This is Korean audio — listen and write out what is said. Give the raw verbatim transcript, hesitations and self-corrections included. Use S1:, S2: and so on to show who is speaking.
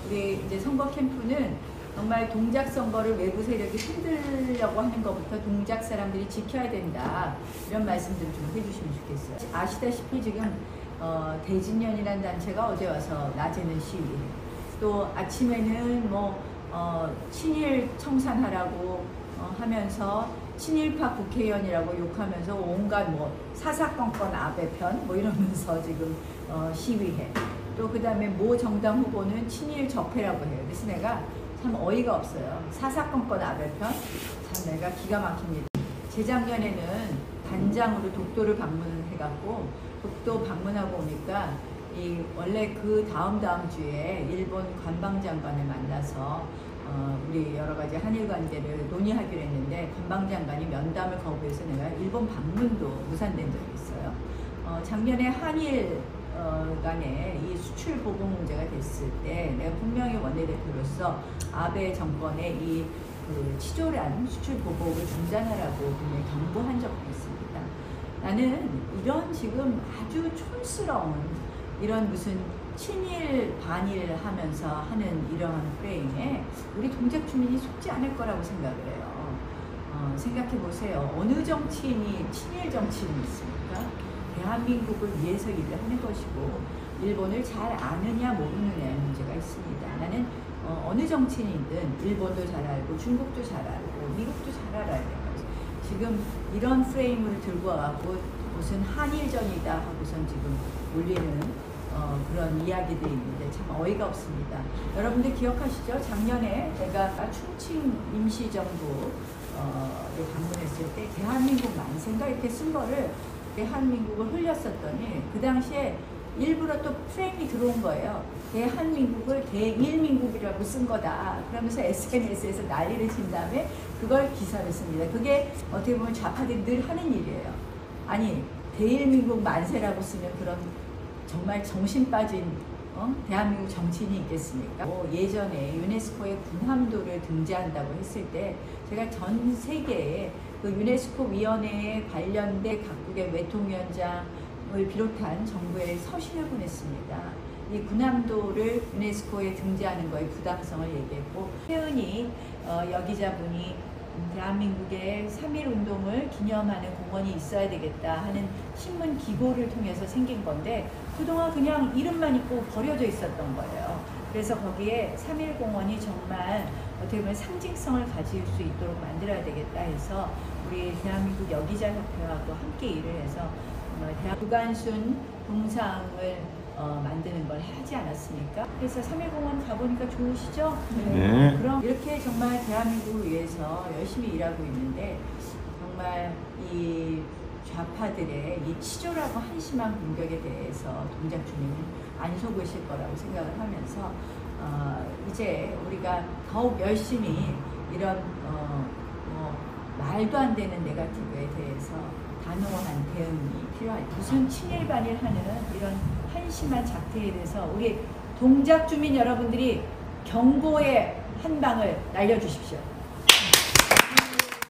S1: 우리 이제 선거 캠프는 정말 동작 선거를 외부 세력이 흔들려고 하는 것부터 동작 사람들이 지켜야 된다. 이런 말씀들 좀 해주시면 좋겠어요. 아시다시피 지금 어, 대진년이라는 단체가 어제 와서 낮에는 시위, 또 아침에는 뭐 어, 친일 청산하라고 어, 하면서 친일파 국회의원이라고 욕하면서 온갖 뭐 사사건건 아베 편 뭐 이러면서 지금 어, 시위해. 또 그 다음에 모 정당 후보는 친일 적폐라고 해요. 그래서 내가 참 어이가 없어요. 사사건건 아베 편? 참 내가 기가 막힙니다. 재작년에는 단장으로 독도를 방문해갖고 독도 방문하고 오니까 이 원래 그 다음 다음 주에 일본 관방장관을 만나서 어 우리 여러 가지 한일 관계를 논의하기로 했는데 관방장관이 면담을 거부해서 내가 일본 방문도 무산된 적이 있어요. 어 작년에 한일 어 간에 이 수출 보복 문제가 됐을 때 내가 분명히 원내대표로서 아베 정권의 이 그 치졸한 수출 보복을 중단하라고 분명히 경고한 적도 있습니다. 나는 이런 지금 아주 촌스러운 이런 무슨 친일 반일 하면서 하는 이러한 프레임에 우리 동작 주민이 속지 않을 거라고 생각을 해요. 어, 생각해 보세요. 어느 정치인이 친일 정치인이 있습니까? 대한민국을 위해서 일을 하는 것이고 일본을 잘 아느냐 모르느냐의 문제가 있습니다. 나는 어, 어느 정치인이든 일본도 잘 알고 중국도 잘 알고 미국도 잘 알아야 돼요. 지금 이런 프레임을 들고 와갖고 무슨 한일전이다 하고선 지금 올리는 어, 그런 이야기들이 있는데 참 어이가 없습니다. 여러분들 기억하시죠? 작년에 내가 충칭 임시정부를 어, 방문했을 때 대한민국 만세인가 이렇게 쓴 거를 대한민국을 흘렸었더니 그 당시에 일부러 또 프레임이 들어온 거예요. 대한민국을 대일민국이라고 쓴 거다. 그러면서 에스엔에스에서 난리를 친 다음에 그걸 기사를 씁니다. 그게 어떻게 보면 좌파들이 늘 하는 일이에요. 아니 대일민국 만세라고 쓰면 그런 정말 정신 빠진 어? 대한민국 정치인이 있겠습니까? 뭐 예전에 유네스코의 군함도를 등재한다고 했을 때 제가 전 세계에 그 유네스코 위원회에 관련된 각국의 외통위원장을 비롯한 정부에 서신을 보냈습니다. 이 군함도를 유네스코에 등재하는 거에 부당성을 얘기했고 혜은이 어, 여기자분이 대한민국의 삼일 운동을 기념하는 공원이 있어야 되겠다 하는 신문 기고를 통해서 생긴 건데 그동안 그냥 이름만 있고 버려져 있었던 거예요. 그래서 거기에 삼일 공원이 정말 어떻게 보면 상징성을 가질 수 있도록 만들어야 되겠다 해서 우리 대한민국 여기자 협회하고 함께 일을 해서 대한 구간순 동상을 어, 만드는 걸 하지 않았습니까? 그래서 삼일 공원 가보니까 좋으시죠?
S2: 네.
S1: 그럼 이렇게 정말 대한민국을 위해서 열심히 일하고 있는데 정말 이 좌파들의 이 치졸하고 한심한 공격에 대해서 동작 주민은 안 속으실 거라고 생각을 하면서 어, 이제 우리가 더욱 열심히 이런 어, 뭐 말도 안 되는 네거티브에 대해서 단호한 대응이 필요하죠. 무슨 친일 반일 하는 이런 한심한 작태에 대해서 우리 동작 주민 여러분들이 경고의 한 방을 날려주십시오.